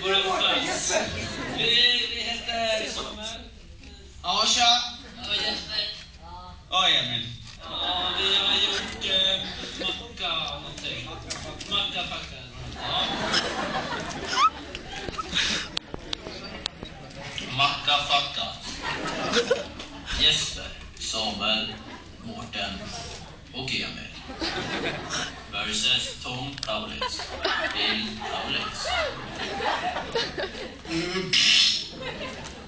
våra fans. Vi heter Samuel. Ja, tja. Ja, Jesper. Ja, Emil. Ja, vi har gjort macka någonting. Mackafacka. Ja. Mackafacka. Jesper, Samuel, Mårten och Emil. Versus Tom Paulitz, Bill Paulitz.